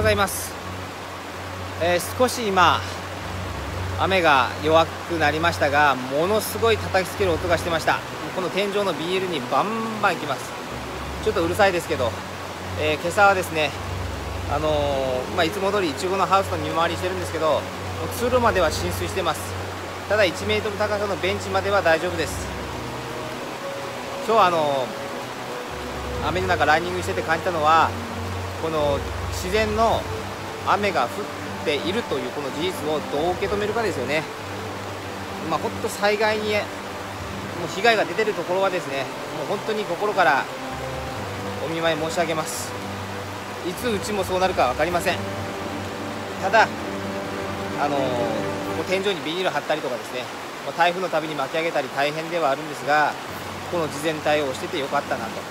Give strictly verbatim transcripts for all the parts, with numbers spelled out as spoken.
ございます。えー、少し今雨が弱くなりましたが、ものすごい叩きつける音がしてました。この天井のビニールにバンバンいきます。ちょっとうるさいですけど、えー、今朝はですね、あのーまあ、いつも通りいちごのハウスの見回りしてるんですけど、通路までは浸水してます。ただいちメートル高さのベンチまでは大丈夫です。今日はあのー、雨の中ランニングしてて感じたのは、この自然の雨が降っているというこの事実をどう受け止めるかですよね。まあ、本当災害にもう被害が出てるところはですね、もう本当に心からお見舞い申し上げます。いつうちもそうなるか分かりません。ただあのー、天井にビニール張ったりとかですね、台風のたびに巻き上げたり大変ではあるんですが、この事前対応をしててよかったなと。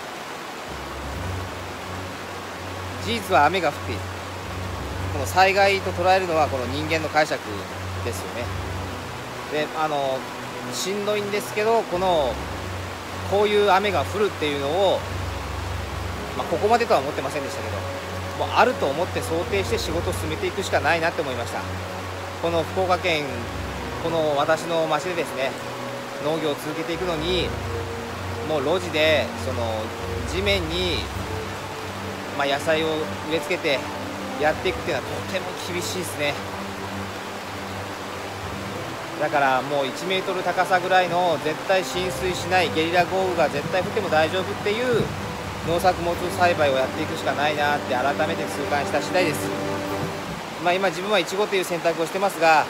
事実は雨が降っている。この災害と捉えるのはこの人間の解釈ですよね。で、あのしんどいんですけど、このこういう雨が降るっていうのを、まあ、ここまでとは思ってませんでしたけど、もうあると思って想定して仕事を進めていくしかないなって思いました。この福岡県、この私の町でですね、農業を続けていくのに、もう路地でその地面に、まあ、野菜を植え付けてやっていくっていうのはとても厳しいですね。だからもういちメートル高さぐらいの絶対浸水しないゲリラ豪雨が絶対降っても大丈夫っていう農作物栽培をやっていくしかないなって改めて痛感した次第です。まあ、今自分はイチゴという選択をしてますが、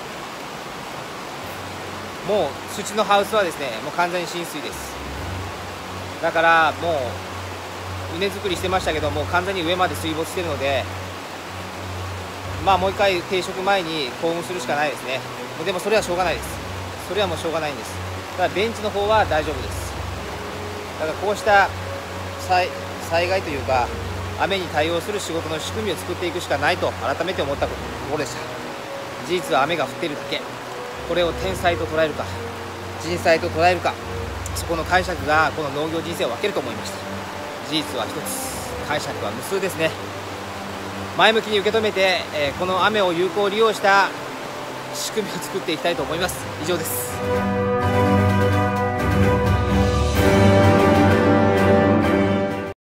もう土のハウスはですね、もう完全に浸水です。だからもう畝作りしてましたけど、もう完全に上まで水没してるので、まあもう一回定食前に興奮するしかないですね。でもそれはしょうがないです。それはもうしょうがないんです。ただベンチの方は大丈夫です。だからこうした災, 災害というか雨に対応する仕事の仕組みを作っていくしかないと改めて思ったところでした。事実は雨が降っているだけ。これを天災と捉えるか人災と捉えるか、そこの解釈がこの農業人生を分けると思いました。事実は一つ、解釈は無数ですね。前向きに受け止めて、えー、この雨を有効利用した仕組みを作っていきたいと思います。以上です。